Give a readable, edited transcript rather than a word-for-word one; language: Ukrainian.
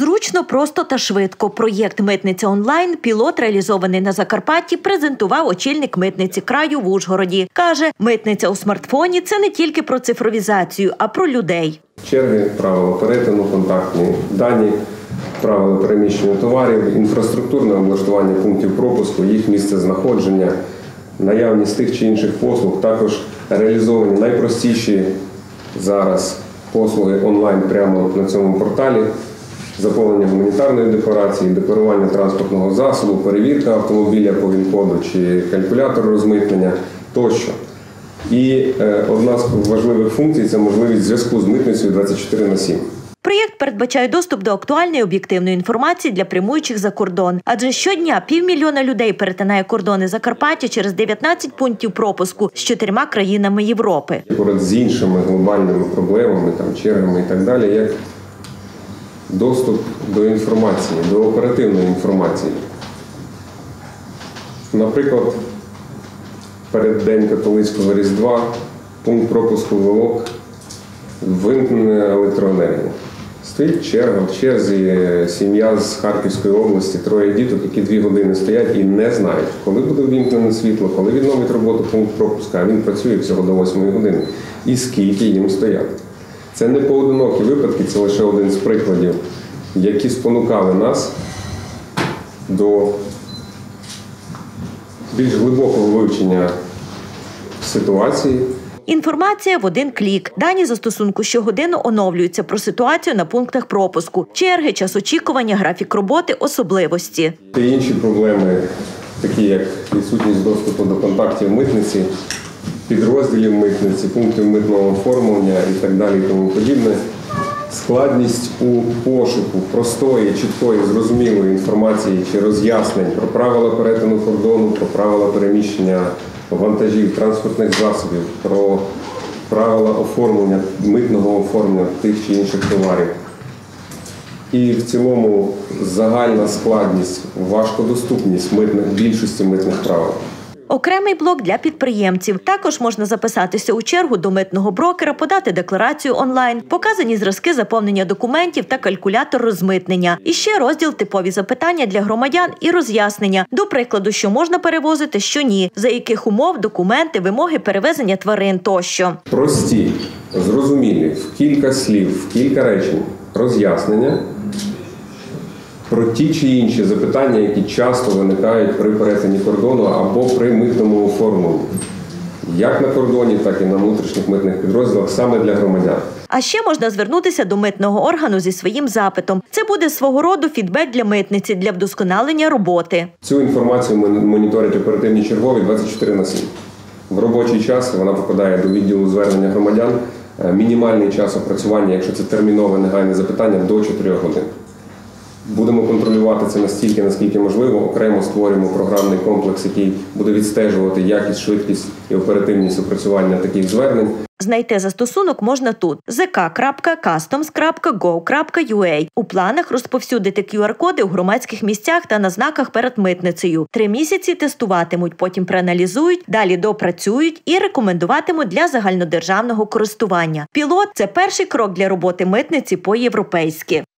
Зручно, просто та швидко. Проєкт «Митниця онлайн», пілот, реалізований на Закарпатті, презентував очільник митниці краю в Ужгороді. Каже, митниця у смартфоні – це не тільки про цифровізацію, а про людей. Черги, правила перетину, контактні дані, правила переміщення товарів, інфраструктурне облаштування пунктів пропуску, їх місце знаходження, наявність тих чи інших послуг, також реалізовані найпростіші зараз послуги онлайн прямо на цьому порталі, заповнення гуманітарної декларації, декларування транспортного засобу, перевірка автомобіля по ВІН-коду чи калькулятор розмитнення тощо. І одна з важливих функцій – це можливість зв'язку з митницею 24/7. Проєкт передбачає доступ до актуальної об'єктивної інформації для прямуючих за кордон. Адже щодня 500 000 людей перетинає кордони Закарпаття через 19 пунктів пропуску з 4 країнами Європи. Поряд з іншими глобальними проблемами, чергами і так далі, як доступ до інформації, до оперативної інформації. Наприклад, переддень католицького Різдва, пункт пропуску Волок, вимкнена електроенергія. Стоїть черга, в черзі сім'я з Харківської області, 3 діток, які 2 години стоять і не знають, коли буде ввімкнене світло, коли відновить роботу пункт пропуску, а він працює всього до 8 години. І скільки їм стояти. Це не поодинокі випадки, це лише один з прикладів, які спонукали нас до більш глибокого вивчення ситуації. Інформація в один клік. Дані застосунку щогодину оновлюються про ситуацію на пунктах пропуску. Черги, час очікування, графік роботи, особливості. Та інші проблеми, такі як відсутність доступу до контактів митниці, підрозділів митниці, пунктів митного оформлення і так далі і тому подібне. Складність у пошуку простої, чіткої, зрозумілої інформації чи роз'яснень про правила перетину кордону, про правила переміщення вантажів, транспортних засобів, про правила оформлення, митного оформлення тих чи інших товарів. І в цілому загальна складність, важкодоступність більшості митних правил. Окремий блок для підприємців. Також можна записатися у чергу до митного брокера, подати декларацію онлайн, показані зразки заповнення документів та калькулятор розмитнення. І ще розділ «Типові запитання для громадян» і роз'яснення. До прикладу, що можна перевозити, що ні, за яких умов, документи, вимоги перевезення тварин тощо. Прості, зрозумілі, в кілька слів, в кілька речень роз'яснення про ті чи інші запитання, які часто виникають при перетині кордону або при митному оформленні. Як на кордоні, так і на внутрішніх митних підрозділах, саме для громадян. А ще можна звернутися до митного органу зі своїм запитом. Це буде свого роду фідбек для митниці, для вдосконалення роботи. Цю інформацію моніторять оперативні чергові 24/7. В робочий час вона попадає до відділу звернення громадян. Мінімальний час опрацювання, якщо це термінове негайне запитання, до 4 годин. Будемо контролювати це настільки, наскільки можливо. Окремо створюємо програмний комплекс, який буде відстежувати якість, швидкість і оперативність опрацювання таких звернень. Знайти застосунок можна тут – zk.customs.go.ua. У планах розповсюдити QR-коди у громадських місцях та на знаках перед митницею. 3 місяці тестуватимуть, потім проаналізують, далі допрацюють і рекомендуватимуть для загальнодержавного користування. Пілот – це перший крок для роботи митниці по-європейськи.